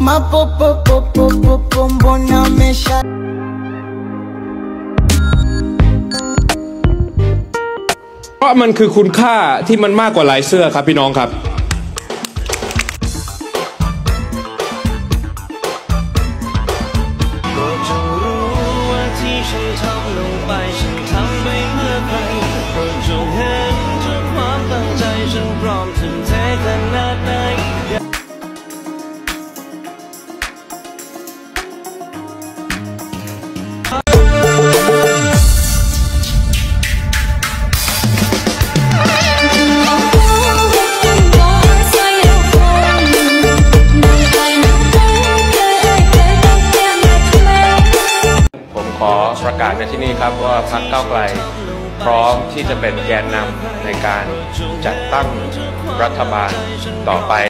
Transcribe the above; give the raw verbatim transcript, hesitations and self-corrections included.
มาโปโปโปโปโปโปโปนาเมชาเพราะมันคือคุณค่าที่มันมากกว่าลายเสื้อครับพี่น้องครับขอประกาศในที่นี่ครับว่าพรรคก้าวไกลพร้อมที่จะเป็นแกนนำในการจัดตั้งรัฐบาลต่อไป